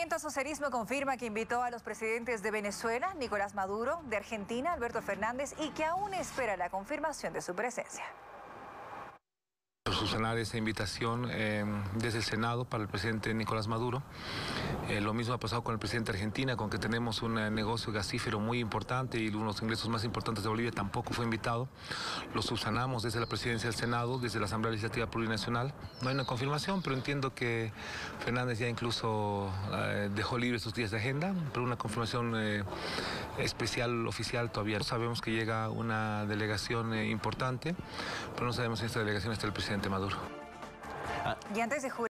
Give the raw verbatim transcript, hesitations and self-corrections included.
Movimiento Socialismo confirma que invitó a los presidentes de Venezuela, Nicolás Maduro, de Argentina, Alberto Fernández, y que aún espera la confirmación de su presencia. Subsanar esa invitación eh, desde el Senado para el presidente Nicolás Maduro. Eh, lo mismo ha pasado con el presidente de Argentina, con que tenemos un eh, negocio gasífero muy importante y uno de los ingresos más importantes de Bolivia, tampoco fue invitado. Lo subsanamos desde la presidencia del Senado, desde la Asamblea Legislativa Plurinacional. No hay una confirmación, pero entiendo que Fernández ya incluso eh, dejó libre sus días de agenda, pero una confirmación eh, especial, oficial todavía. Sabemos que llega una delegación eh, importante, pero no sabemos si esta delegación está el presidente Maduro. Y antes de